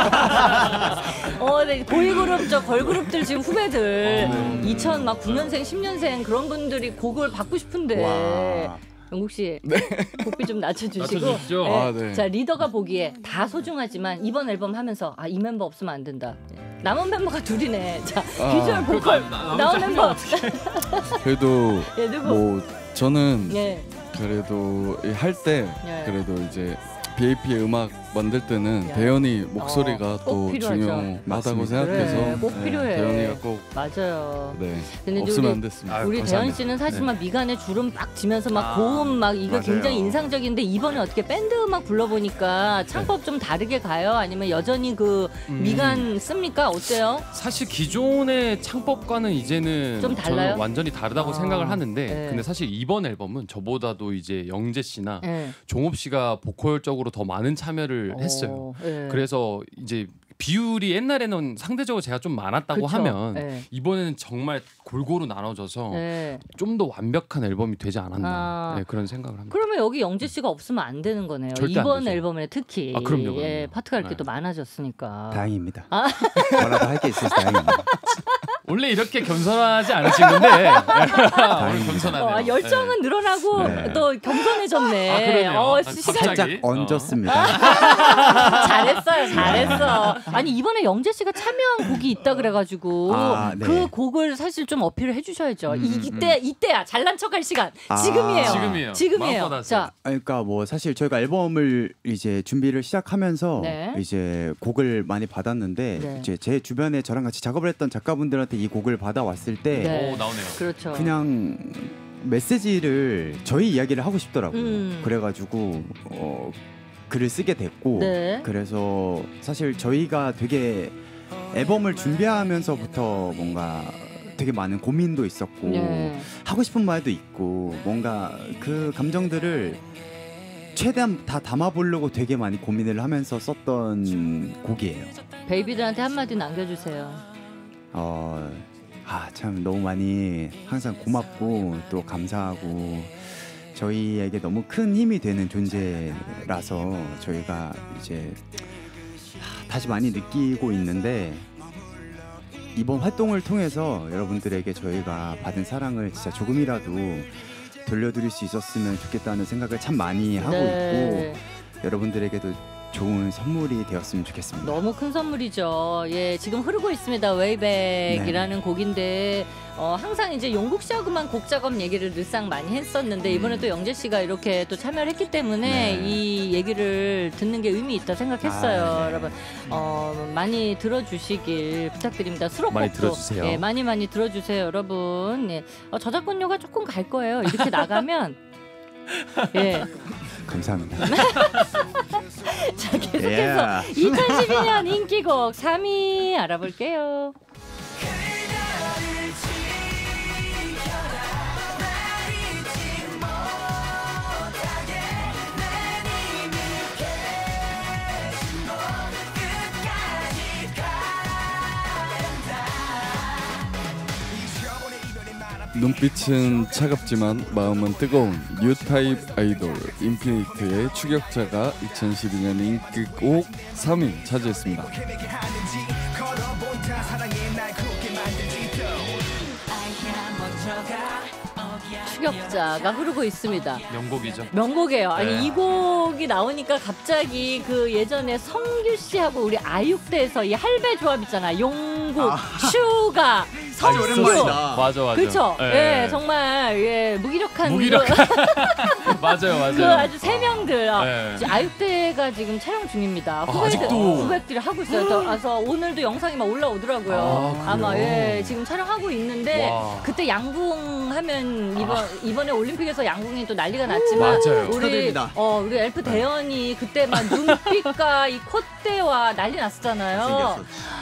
D: 네. 보이그룹 걸그룹들 지금 후배들 2009년생 10년생 그런 분들이 곡을 받고 싶은데 영국 씨
E: 네.
D: 곡비 좀 낮춰주시고
A: 낮춰주십시오.
D: 네.
E: 네.
D: 자 리더가 보기에 다 소중하지만 이번 앨범 하면서 이 멤버 없으면 안 된다. 남은 멤버가 둘이네. 자 비주얼 보컬 나온 멤버
E: 그래도
D: 예, 누구?
E: 뭐 저는
D: 예.
E: 그래도 할 때
D: 예.
E: 그래도 이제 BAP의 음악 만들 때는 대현이 목소리가 또 중요하다고 생각해서
D: 그래, 꼭 필요해.
E: 대현이가 꼭
D: 맞아요.
E: 네.
D: 근데
E: 없으면 안 됐습니다.
D: 우리
A: 감사합니다.
D: 대현 씨는 사실 막 미간에 주름 막 지면서 막 고음 막 이거
B: 맞아요.
D: 굉장히 인상적인데 이번에 어떻게 밴드 음악 불러보니까 창법 좀 다르게 가요? 아니면 여전히 그 미간 씁니까? 어때요?
A: 사실 기존의 창법과는 이제는
D: 좀 달라요?
A: 저는 완전히 다르다고 생각을 하는데
D: 네.
A: 근데 사실 이번 앨범은 저보다도 이제 영재 씨나
D: 네.
A: 종업 씨가 보컬적으로 더 많은 참여를 했어요.
D: 네.
A: 그래서 이제 비율이 옛날에는 상대적으로 제가 좀 많았다고
D: 그쵸?
A: 하면
D: 네.
A: 이번에는 정말 골고루 나눠져서
D: 네.
A: 좀 더 완벽한 앨범이 되지 않았나
D: 네,
A: 그런 생각을 합니다.
D: 그러면 여기 영재 씨가 없으면 안 되는 거네요.
A: 절대 안
D: 이번
A: 되죠.
D: 앨범에 특히
A: 그럼요.
D: 예, 파트가 이렇게
A: 네.
D: 또 많아졌으니까.
B: 다행입니다. 뭐라도 할 게 있어서 다행입니다.
A: 원래 이렇게 겸손하지 않으신 건데 오늘 겸손하네요.
D: 열정은 늘어나고
B: 네.
D: 또 겸손해졌네.
A: 그러네요.
B: 살짝 얹었습니다.
D: 잘했어. 아니 이번에 영재 씨가 참여한 곡이 있다 그래가지고
B: 네.
D: 그 곡을 사실 좀 어필을 해주셔야죠. 이때야 잘난 척할 시간. 지금이에요.
A: 지금이에요.
D: 자,
B: 그러니까 뭐 사실 저희가 앨범을 이제 준비를 시작하면서
D: 네.
B: 이제 곡을 많이 받았는데
D: 네.
B: 이제 제 주변에 저랑 같이 작업을 했던 작가분들한테 이 곡을 받아왔을 때
D: 네.
A: 오 나오네요.
D: 그렇죠.
B: 그냥 메시지를 저희 이야기를 하고 싶더라고요. 그래가지고 글을 쓰게 됐고
D: 네.
B: 그래서 사실 저희가 되게 앨범을 준비하면서부터 뭔가 되게 많은 고민도 있었고
D: 네.
B: 하고 싶은 말도 있고 뭔가 그 감정들을 최대한 다 담아보려고 되게 많이 고민을 하면서 썼던 곡이에요.
D: 베이비들한테 한마디 남겨주세요.
B: 참 너무 많이 항상 고맙고 또 감사하고 저희에게 너무 큰 힘이 되는 존재라서 저희가 이제 다시 많이 느끼고 있는데 이번 활동을 통해서 여러분들에게 저희가 받은 사랑을 진짜 조금이라도 돌려드릴 수 있었으면 좋겠다는 생각을 참 많이 하고 있고 여러분들에게도 좋은 선물이 되었으면 좋겠습니다.
D: 너무 큰 선물이죠. 예, 지금 흐르고 있습니다. 웨이백이라는 곡인데 항상 이제 용국 씨하고만 곡 작업 얘기를 늘상 많이 했었는데 이번에 또 영재 씨가 이렇게 또 참여를 했기 때문에 이 얘기를 듣는 게 의미 있다 생각했어요. 여러분 많이 들어주시길 부탁드립니다. 수록곡도
A: 많이 들어주세요.
D: 예, 많이 들어주세요, 여러분. 예, 저작권료가 조금 갈 거예요. 이렇게 나가면 예.
B: 감사합니다.
D: 자, 계속해서 2012년 인기곡 3위 알아볼게요.
E: 눈빛은 차갑지만 마음은 뜨거운 뉴타입 아이돌 인피니트의 추격자가 2012년 인기곡 3위 차지했습니다.
D: 추격자가 흐르고 있습니다.
A: 명곡이죠.
D: 명곡이에요. 아니 이 곡이 나오니까 갑자기 그 예전에 성규 씨하고 우리 아육대에서 이 할배 조합 있잖아. 용국, 슈가, 성규.
A: 맞아.
D: 그렇죠. 예, 정말 무기력한.
A: 맞아요.
D: 그 아주 세 명들. 아육대가 지금 촬영 중입니다. 후배들이 하고 있어요. 그래서 오늘도 영상이 막 올라오더라고요. 아마 지금 촬영하고 있는데 그때 양궁하면 이번에 올림픽에서 양궁이 또 난리가 났지만
A: 맞아요.
D: 우리 엘프 대현이 그때 막 눈빛과 이 콧대와 난리 났었잖아요.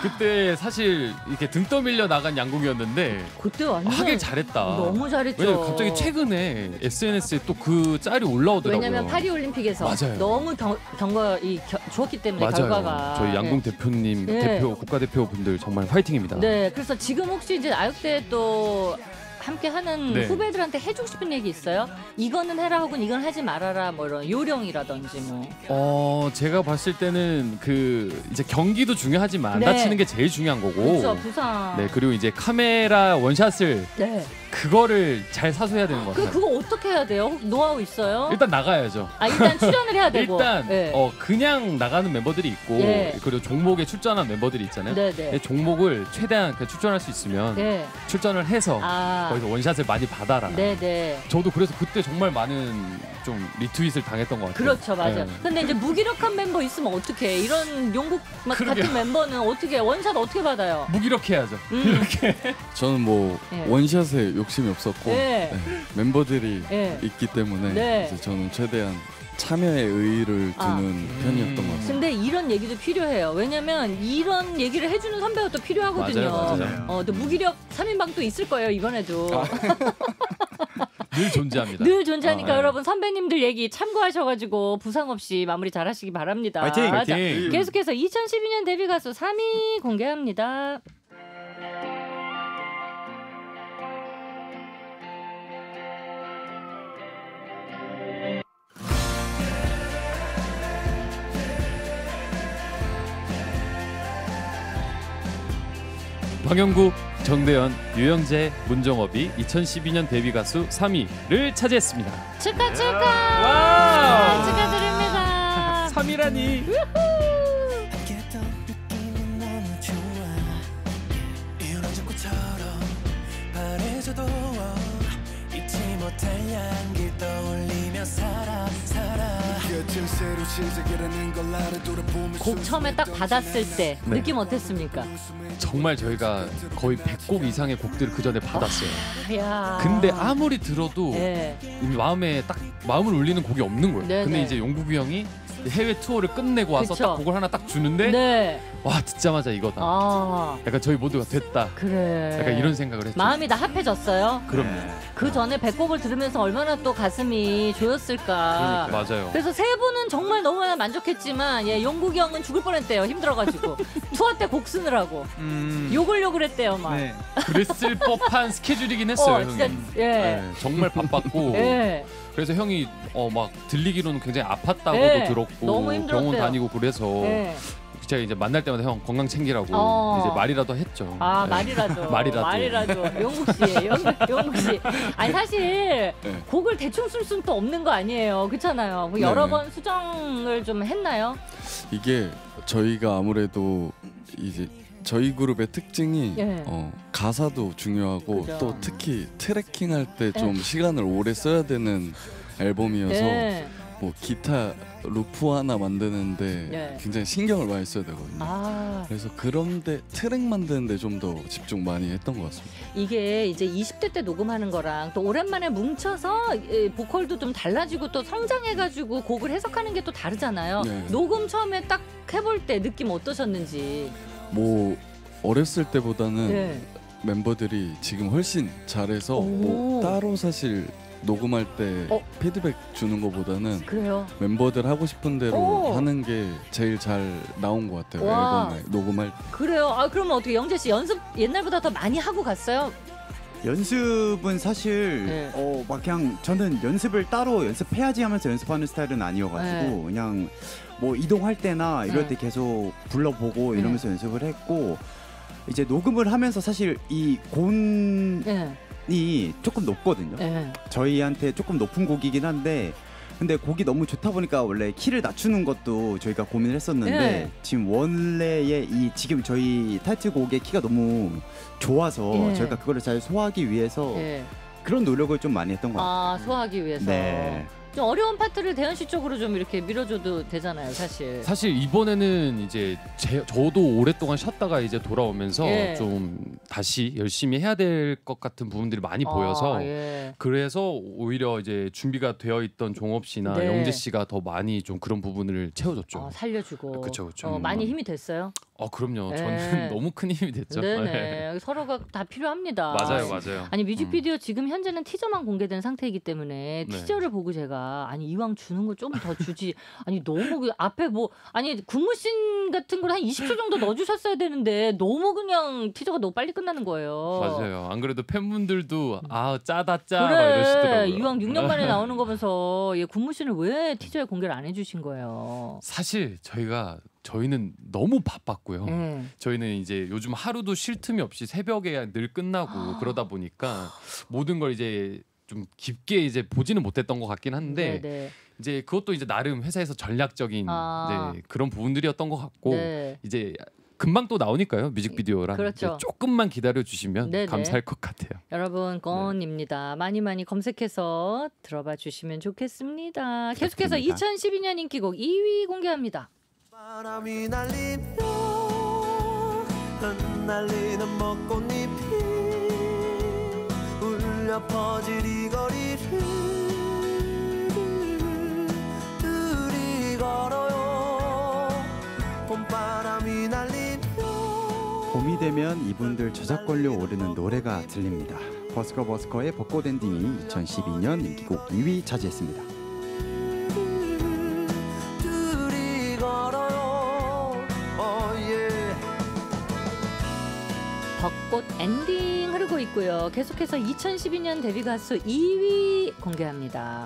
A: 그때 사실 이렇게 등 떠밀려 나간 양궁이었는데
D: 그때 완전
A: 하길 잘했다.
D: 너무 잘했죠.
A: 왜냐면 갑자기 최근에 SNS에 또 그 짤이 올라오더라고요.
D: 왜냐면 파리 올림픽에서
A: 맞아요.
D: 너무 좋았기 때문에
A: 맞아요.
D: 결과가.
A: 저희 양궁 대표님, 대표 국가대표 분들 정말 화이팅입니다.
D: 네, 그래서 지금 혹시 이제 아육대 또 함께 하는 후배들한테 해주고 싶은 얘기 있어요? 이거는 해라 혹은 이건 하지 말아라 뭐 이런 요령이라든지 뭐.
A: 제가 봤을 때는 그 이제 경기도 중요하지만 안 다치는 게 제일 중요한 거고.
D: 그렇죠, 부상.
A: 네, 그리고 이제 카메라 원샷을 그거를 잘 사수해야 되는 것 같아요.
D: 그거 어떻게 해야 돼요? 노하우 있어요?
A: 일단 나가야죠.
D: 일단 출연을 해야 되고.
A: 일단 그냥 나가는 멤버들이 있고 그리고 종목에 출전한 멤버들이 있잖아요. 종목을 최대한 출전할 수 있으면 출전을 해서 거기서 원샷을 많이 받아라. 저도 그래서 그때 정말 많은 좀 리트윗을 당했던 것 같아요.
D: 그렇죠, 맞아요. 근데 이제 무기력한 멤버 있으면 어떻게? 이런 용국 같은 멤버는 어떻게 원샷 어떻게 받아요?
A: 무기력해야죠. 이렇게.
E: 저는 뭐 원샷에 욕심이 없었고 멤버들이 있기 때문에 이제 저는 최대한 참여의 의의를 두는 편이었던 것 같아요.
D: 근데 이런 얘기도 필요해요. 왜냐면 이런 얘기를 해주는 선배가 또 필요하거든요.
A: 맞아요.
D: 또 무기력 3인방도 있을 거예요, 이번에도.
A: 늘 존재합니다.
D: 늘 존재하니까 여러분 선배님들 얘기 참고하셔가지고 부상 없이 마무리 잘하시기 바랍니다.
B: 화이팅!
D: 자, 계속해서 2012년 데뷔 가수 3위 공개합니다.
A: 방영구, 정대현, 유영재, 문정업이 2012년 데뷔 가수 3위를 차지했습니다.
D: 축하! 축하드립니다.
A: 3위라니.
D: 곡 처음에 딱 받았을 때 느낌 어땠습니까?
A: 정말 저희가 거의 100곡 이상의 곡들을 그 전에 받았어요.
D: 야.
A: 근데 아무리 들어도 마음에 딱 마음을 울리는 곡이 없는 거예요. 근데 이제 용국이 형이 해외 투어를 끝내고 와서 딱 곡을 하나 딱 주는데 와 듣자마자 이거다. 약간 저희 모두가 됐다.
D: 그래.
A: 약간 이런 생각을 했죠.
D: 마음이 다 합해졌어요.
A: 그럼요.
D: 그 전에 100곡을 들으면서 얼마나 또 가슴이 조였을까.
A: 맞아요.
D: 그래서 세 분은 정말 너무나 만족했지만 용국이 형은 죽을 뻔했대요. 힘들어가지고 투어 때 곡 쓰느라고 욕을 했대요 막.
A: 그랬을 법한 스케줄이긴 했어요.
D: 진짜,
A: 형이. 정말 바빴고. 그래서 형이 막 들리기로는 굉장히 아팠다고도 들었고
D: 너무 힘들었대요.
A: 병원 다니고 그래서 제가 이제 만날 때마다 형 건강 챙기라고 이제 말이라도 했죠.
D: 말이라도 용국 씨. 아니 사실 곡을 대충 쓸 수는 또 없는 거 아니에요. 그렇잖아요. 뭐 여러 번 수정을 좀 했나요?
E: 이게 저희가 아무래도 이제 저희 그룹의 특징이 가사도 중요하고 또 특히 트래킹할 때 좀 시간을 오래 써야 되는 앨범이어서 뭐 기타 루프 하나 만드는데 굉장히 신경을 많이 써야 되거든요. 그래서 그런데 트랙 만드는데 좀 더 집중 많이 했던 것 같습니다.
D: 이게 이제 20대 때 녹음하는 거랑 또 오랜만에 뭉쳐서 보컬도 좀 달라지고 또 성장해가지고 곡을 해석하는 게 또 다르잖아요. 녹음 처음에 딱 해볼 때 느낌 어떠셨는지.
E: 뭐 어렸을 때보다는 멤버들이 지금 훨씬 잘해서 뭐 따로 사실 녹음할 때 피드백 주는 것보다는 멤버들 하고 싶은 대로 하는 게 제일 잘 나온 것 같아요. 앨범에 녹음할 때.
D: 그래요? 그러면 어떻게 영재 씨 연습 옛날보다 더 많이 하고 갔어요?
B: 연습은 사실 막 그냥 저는 연습을 따로 연습해야지 하면서 연습하는 스타일은 아니어가지고 그냥 뭐 이동할 때나 이럴 때 계속 불러보고 이러면서 연습을 했고 이제 녹음을 하면서 사실 이 곤이 조금 높거든요. 저희한테 조금 높은 곡이긴 한데 근데 곡이 너무 좋다 보니까 원래 키를 낮추는 것도 저희가 고민을 했었는데 지금 원래의 지금 저희 타이틀곡의 키가 너무 좋아서 저희가 그거를 잘 소화하기 위해서 그런 노력을 좀 많이 했던 것 같아요.
D: 소화하기 위해서. 좀 어려운 파트를 대현 씨 쪽으로 좀 이렇게 밀어줘도 되잖아요, 사실.
A: 사실 이번에는 이제 저도 오랫동안 쉬었다가 이제 돌아오면서 좀 다시 열심히 해야 될 것 같은 부분들이 많이 보여서 그래서 오히려 이제 준비가 되어 있던 종업 씨나 영재 씨가 더 많이 좀 그런 부분을 채워줬죠.
D: 살려주고.
A: 그렇죠.
D: 많이 힘이 됐어요.
A: 그럼요. 저는 너무 큰 힘이 됐죠.
D: 네네. 서로가 다 필요합니다.
A: 맞아요.
D: 아니 뮤직비디오 지금 현재는 티저만 공개된 상태이기 때문에 티저를 보고 제가 아니 이왕 주는 거 좀 더 주지. 아니 너무 그 앞에 뭐 아니 군무씬 같은 걸 한 20초 정도 넣어주셨어야 되는데 너무 그냥 티저가 너무 빨리 끝나는 거예요.
A: 맞아요. 안 그래도 팬분들도 짜다 막 이러시더라고요.
D: 이왕 6년 만에 나오는 거면서 군무씬을 왜 티저에 공개를 안 해주신 거예요?
A: 사실 저희는 너무 바빴고요. 저희는 이제 요즘 하루도 쉴 틈이 없이 새벽에 늘 끝나고 그러다 보니까 모든 걸 이제 좀 깊게 이제 보지는 못했던 것 같긴 한데
D: 네네.
A: 이제 그것도 이제 나름 회사에서 전략적인 그런 부분들이었던 것 같고 이제 금방 또 나오니까요. 뮤직비디오랑
D: 그렇죠.
A: 조금만 기다려 주시면 감사할 것 같아요.
D: 여러분 건입니다. 많이 검색해서 들어봐 주시면 좋겠습니다. 계속해서 2012년 인기곡 2위 공개합니다.
G: 바람이 날리며 흩날리는 벚꽃잎이 울려 퍼질 이 거리를 둘이 걸어요. 봄바람이 날리며
B: 봄이 되면 이분들 저작권료 오르는 노래가 들립니다. 버스커의 벚꽃 엔딩이 2012년 인기곡 2위 차지했습니다.
D: 벚꽃 엔딩 흐르고 있고요. 계속해서 2012년 데뷔 가수 2위 공개합니다.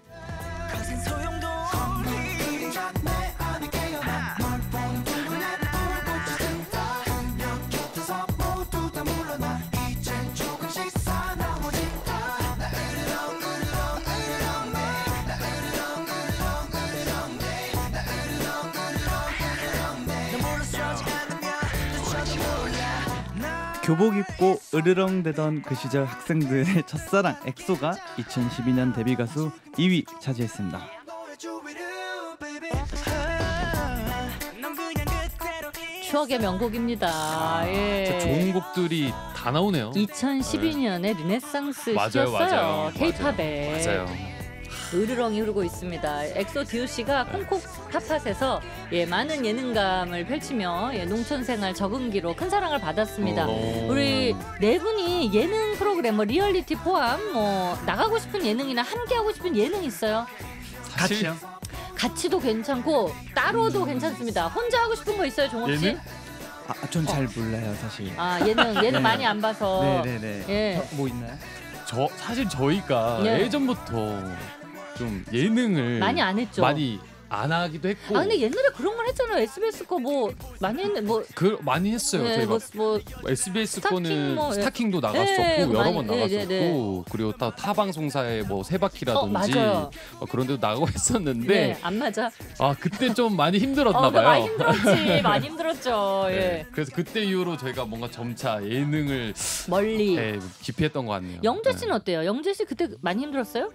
C: 교복 입고 으르렁대던 그 시절 학생들의 첫사랑 엑소가 2012년 데뷔 가수 2위 차지했습니다.
D: 추억의 명곡입니다. 예.
A: 좋은 곡들이 다 나오네요.
D: 2012년에 르네상스 시였어요. K-팝에.
A: 맞아요.
D: 으르렁이 흐르고 있습니다. 엑소 DOC가 콩콩 핫팟에서 많은 예능감을 펼치며 농촌생활 적응기로 큰 사랑을 받았습니다. 우리 네 분이 예능 프로그램 리얼리티 포함 나가고 싶은 예능이나 함께 하고 싶은 예능 있어요?
C: 같이요?
D: 같이도 괜찮고 따로도 괜찮습니다. 혼자 하고 싶은 거 있어요, 종옥 씨?
A: 예능?
C: 전 잘 몰라요, 사실.
D: 예능 많이 안 봐서.
C: 네네네.
D: 예.
C: 뭐 있나요?
A: 사실 저희가 예전부터 좀 예능을
D: 많이 안 했죠.
A: 많이 안 하기도 했고.
D: 근데 옛날에 그런 걸 했잖아요. SBS 거 많이 했는데
A: 많이 했어요. 저희가 SBS 거는 스타킹도 나갔었고 여러 번 나갔었고 그리고 타 방송사의 새 바퀴라든지 그런 데도 나가고 했었는데
D: 안 맞아.
A: 그때 좀 많이 힘들었나 봐요.
D: 많이 힘들었지. 많이 힘들었죠.
A: 그래서 그때 이후로 저희가 뭔가 점차 예능을
D: 멀리
A: 기피했던 것 같네요.
D: 영재 씨는 어때요? 영재 씨 그때 많이 힘들었어요?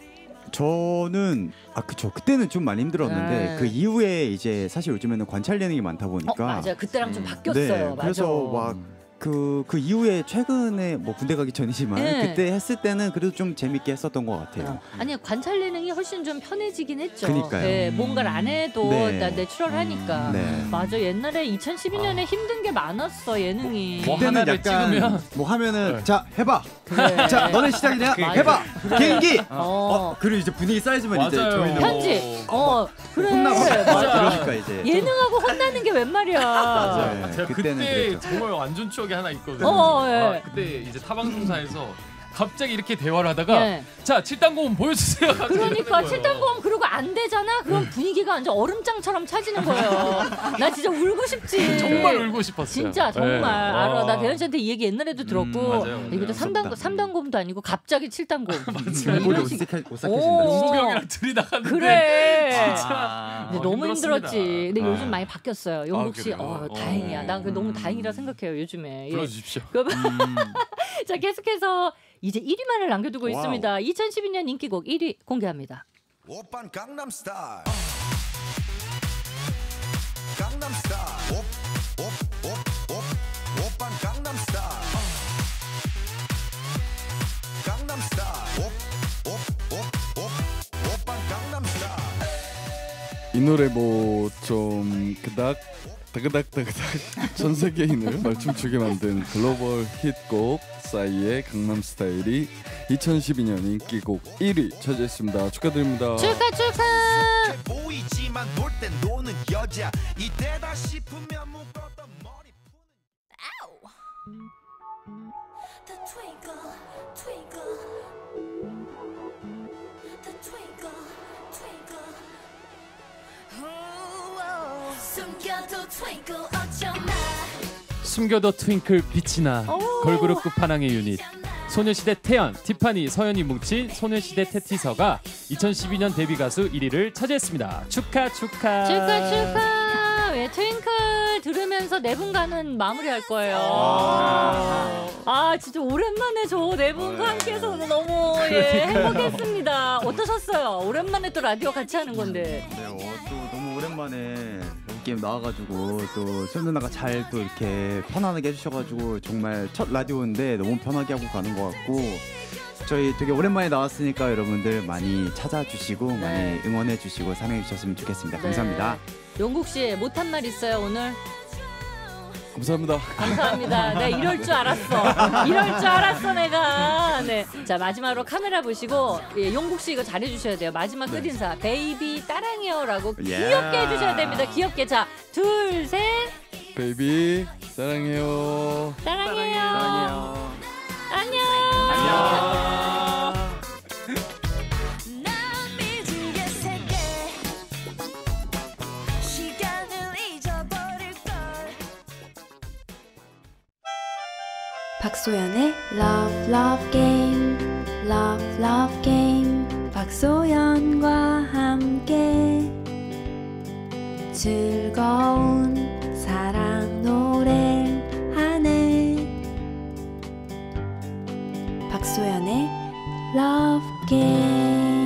B: 저는 그쵸. 그때는 좀 많이 힘들었는데 그 이후에 이제 사실 요즘에는 관찰 예능이 많다 보니까
D: 맞아요. 그때랑 좀 바뀌었어요.
B: 네,
D: 맞아.
B: 그래서 막 그 이후에 최근에 군대 가기 전이지만 그때 했을 때는 그래도 좀 재밌게 했었던 것 같아요.
D: 아니 관찰 예능이 훨씬 좀 편해지긴 했죠.
B: 그러니까요.
D: 뭔가를 안 해도 내추럴하니까. 맞아. 옛날에 2012년에 힘든 게 많았어 예능이.
B: 그때는 약간 찍으면 하면은 자 해봐. 그래. 자 너네 시작이냐? 해봐. 개인기. 그리고 이제 분위기 쌓이지만 이제 저희는
D: 편지. 그래.
B: 혼나고 그러니까 이제
D: 예능하고 혼나는 게 웬 말이야.
A: 맞아요. 제가 그때 정말 완전 추억이 하나 있거든요. 그때 이제 타방송사에서 갑자기 이렇게 대화를 하다가 자 7단고음 보여주세요.
D: 그러니까 7단고음 그러고 안 되잖아. 그럼 분위기가 완전 얼음장처럼 차지는 거예요. 나 진짜 울고 싶지.
A: 정말 울고 싶었어요.
D: 진짜 정말 알아. 나 대현 씨한테 이 얘기 옛날에도 들었고 이것도 3단고음도 아니고 갑자기 7단고음.
B: 일본이 오싹해진다.
A: 용국형이랑 둘이 나갔는데
D: 그래.
A: 진짜
D: 근데 너무 힘들었지. 근데 요즘 많이 바뀌었어요. 용국 씨 다행이야. 난 너무 다행이라 생각해요 요즘에.
A: 불러주십시오.
D: 자 계속해서 이제 1위만을 남겨두고 있습니다. 2012년 인기곡 1위 공개합니다.
H: 오빤 강남스타일 강남스타일 오빤 강남스타일 강남스타일 오빤 강남스타일
E: 이 노래 뭐 좀 그닥 전 세계인을 말춤추게 만든 글로벌 히트곡 싸이의 강남스타일이 2012년 인기곡 1위 차지했습니다. 축하드립니다.
D: 축하.
H: 보이지만 놀 땐 노는 여자 이때다 싶으면 묶었던 머리
F: The twinkle, twinkle, the twinkle, twinkle. 숨겨도 twinkle 어쩌나.
I: 숨겨도 트윙클 빛이 나. 걸그룹 끝판왕의 유닛 소녀시대 태연, 티파니, 서연이 뭉친 소녀시대 테티서가 2012년 데뷔 가수 1위를 차지했습니다. 축하.
D: 왜 트윙클 들으면서 네 분과는 마무리할 거예요. 진짜 오랜만에 저 네 분과 함께해서 너무 행복했습니다. 어떠셨어요? 오랜만에 또 라디오 같이 하는 건데.
B: 네, 또 너무 오랜만에 게임 나와가지고 또 수연 누나가 잘 또 이렇게 편안하게 해주셔가지고 정말 첫 라디오인데 너무 편하게 하고 가는 것 같고 저희 되게 오랜만에 나왔으니까 여러분들 많이 찾아주시고 많이 응원해주시고 사랑해주셨으면 좋겠습니다. 감사합니다.
D: 용국 씨 못한 말 있어요 오늘?
E: 감사합니다.
D: 네, 이럴 줄 알았어 내가. 네, 자 마지막으로 카메라 보시고 용국 씨 이거 잘해주셔야 돼요. 마지막 끝인사 베이비 따랑해요라고 귀엽게 해주셔야 됩니다. 귀엽게. 자, 둘, 셋.
E: 베이비 사랑해요.
D: 안녕.
F: 박소연의 Love Love Game, Love Love Game. 박소연과 함께 즐거운 사랑 노래하네. 박소연의 Love Game.